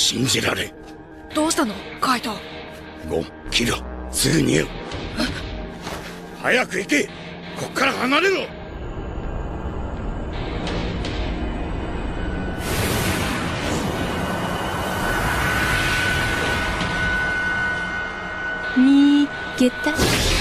信じられん。 どうしたのカイト？ ゴン、キル、すぐ逃げろ。早く行け。こっから離れろ。 見けた？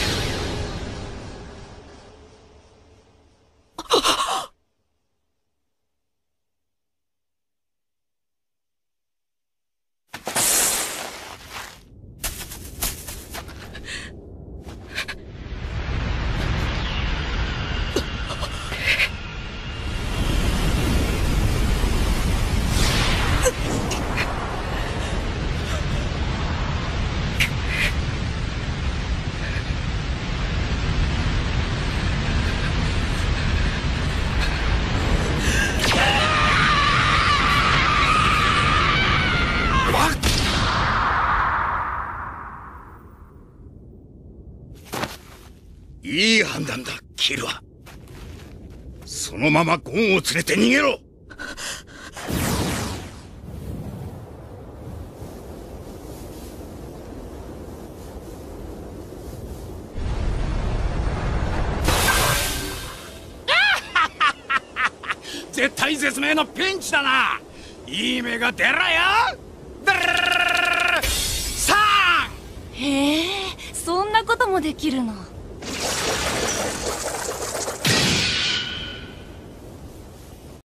いい判断だ、キルは。そのままゴンを連れて逃げろ。絶体絶命のピンチだな。いい目が出ろよ。さあ。 へえ、そんなこともできるの。